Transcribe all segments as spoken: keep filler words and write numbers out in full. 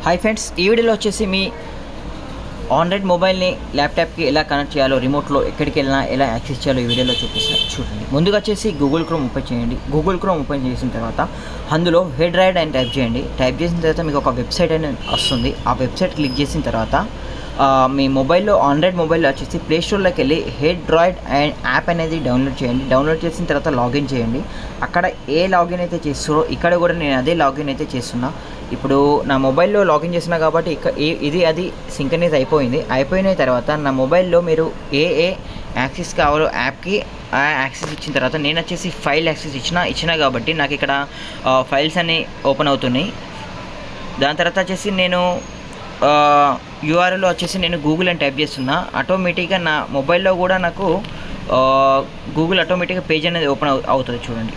Hi friends, ఈ వీడియోలో వచ్చేసి మీ ఆండ్రాయిడ్ మొబైల్ని ల్యాప్టాప్కి ఎలా కనెక్ట్ చేయాలో, రిమోట్లో ఎక్కడికి వెళ్ళినా ఎలా యాక్సెస్ చేయాలో ఈ వీడియోలో చూపిస్తాను. చూడండి, ముందుగా వచ్చేసి గూగుల్ క్రోమ్ ఓపెన్ చేయండి. గూగుల్ క్రోమ్ ఓపెన్ చేసిన తర్వాత అందులో హెడ్ రైడ్ అని టైప్ చేయండి. టైప్ చేసిన తర్వాత మీకు ఒక వెబ్సైట్ అనేది వస్తుంది. ఆ వెబ్సైట్ క్లిక్ చేసిన తర్వాత మీ మొబైల్లో ఆండ్రాయిడ్ మొబైల్లో వచ్చేసి ప్లే స్టోర్లోకి వెళ్ళి హెడ్ రైడ్ అండ్ యాప్ అనేది డౌన్లోడ్ చేయండి. డౌన్లోడ్ చేసిన తర్వాత లాగిన్ చేయండి. అక్కడ ఏ లాగిన్ అయితే చేస్తారో ఇక్కడ కూడా నేను అదే లాగిన్ అయితే చేస్తున్నా. ఇప్పుడు నా మొబైల్లో లాగిన్ చేస్తున్నా కాబట్టి ఇక ఇది అది సింక్రనైజ్ అయిపోయింది. అయిపోయిన తర్వాత నా మొబైల్లో మీరు ఏ ఏ యాక్సెస్ కావాలో యాప్కి ఆ యాక్సెస్ ఇచ్చిన తర్వాత నేను వచ్చేసి ఫైల్ యాక్సెస్ ఇచ్చిన ఇచ్చిన కాబట్టి నాకు ఇక్కడ ఫైల్స్ అన్నీ ఓపెన్ అవుతున్నాయి. దాని తర్వాత వచ్చేసి నేను యూఆర్ఎల్లో వచ్చేసి నేను గూగుల్ అని టైప్ చేస్తున్నా. ఆటోమేటిక్గా నా మొబైల్లో కూడా నాకు గూగుల్ ఆటోమేటిక్గా పేజ్ అనేది ఓపెన్ అవుతుంది. చూడండి,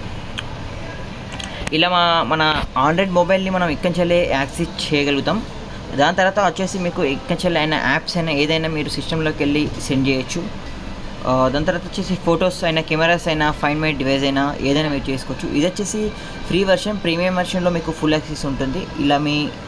ఇలా మా మన ఆండ్రాయిడ్ మొబైల్ని మనం ఇక్కడి యాక్సెస్ చేయగలుగుతాం. దాని తర్వాత వచ్చేసి మీకు ఇక్కడి అయిన యాప్స్ అయినా ఏదైనా మీరు సిస్టంలోకి వెళ్ళి సెండ్ చేయొచ్చు. దాని తర్వాత వచ్చేసి ఫొటోస్ అయినా, కెమెరాస్ అయినా, ఫైండ్ మై డివైస్ అయినా ఏదైనా మీరు చేసుకోవచ్చు. ఇది వచ్చేసి ఫ్రీ వర్షన్. ప్రీమియం వర్షన్లో మీకు ఫుల్ యాక్సెస్ ఉంటుంది. ఇలా మీ